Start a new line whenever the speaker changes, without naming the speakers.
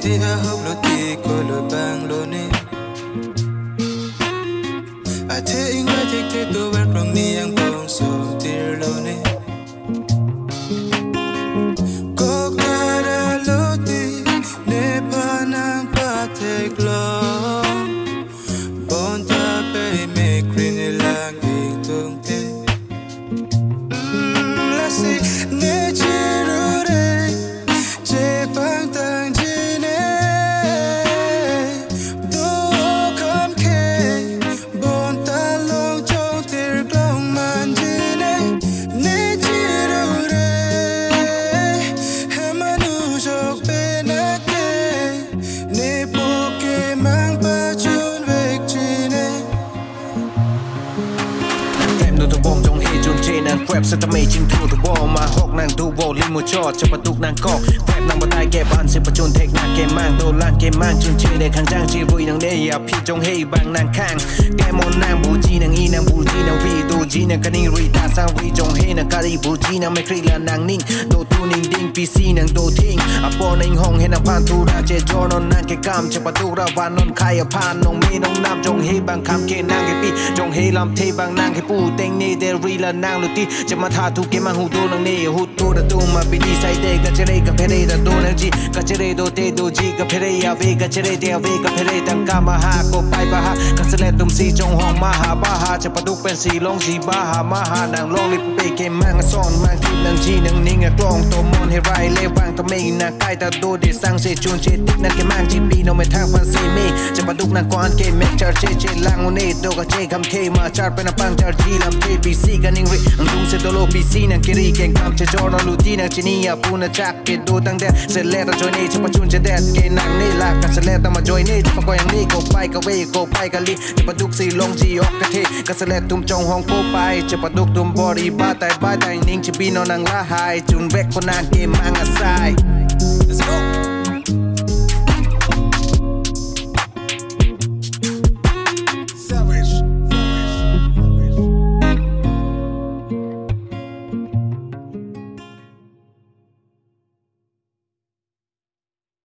a hope lo ti ko lo bang lo ne a te ing wa te te to wer from ni ang bong so dear lo ne ko kara lo ti ne pa nang pa te glo bon ta pe me green lang ki tung te la si ne chiru re che pang tang ji ne do kam ke bon ta long chong tir glong man ji ne ne chiru re he manu jok pe na ke ne po ke mang pa chun vek ji ne
emดูตัวบอมจงเฮจุนเจนแกร็บสตาร์เมจินทูตัวบอมมาหกนางดูโวลิมูชอจะประตูนางกอกแกร็บนางบันไดแกบ้านสิประจุนเทคนาเกมมั่งโดนล่างเกมมั่งจุนเจในข้างจ้างจีรุยนางเนียพี่จงเฮบางนางข้างแกมอนนางบูจีนางอีนางบูจีนางวีดูจีนางกันนี่รีตาสร้างวีจงเฮนางการีบูจีนางไม่คลีละนางนิ่งโดตูนิ่งดิ้งพีซีนางโดทิ้งอปอนางห้องเฮนางพานทูราเจจอนนางเกกามจะประตูระวานนใครพานนงเมนงน้ำจงเฮบางคำเกนางเกปีจงเฮลำเทบางนางเกปูเต็งเนเดรีละนางลุตีจะมาทาทุกเกมันหูดูนางเนหูตูระตูมาบิดีไซเดกัจเจเรกับเพเรตโดนางจีกัจเจเรโดเตโดจีกับเพเรยาเวกัจเจเรเดเวกับเพเรตังกามาหาโกไปบาหากัสเลตุมสีจงห้องมาหาบาหาจะประดุกเป็นสีลงสีบาหามาหานางลองลิปเปเกมมังซ่อนมังทีนางจีนางนิ่งกลองตัวมอนให้ไรเลวางทำไมนางใกล้ตาโดเดสังเซจูนเจติกนางเกมังจีปีโนไม่ทางพันเซมีจะประดุกนางกอนเกมเมกจาร์เจเจลังอุเนโดกเจคำเคมาจาร์เป็นปังจาร์จีลำเทปีซีกันนิ่งริอังดูเซโดโลปีซีนางกิริเก่งคำเจจอร์ลูตีนางจีนียปูนจักเกดูตั้งแดดเซเลตจอยเนจะประจุนจะแดดเกนางนี่ลากัสเลตมาจอยเนจะประกอยอย่างนี้โกไปกะเวโกไปกะลีจะประดุกสีลงจีออกกะเทกัสเลตตุมจงห้องโกไปจะประดุกตุมบอรีบ้าแต่นิ่งจะปีนนางละหายจุนเวกคนนางเกมมังอาไซ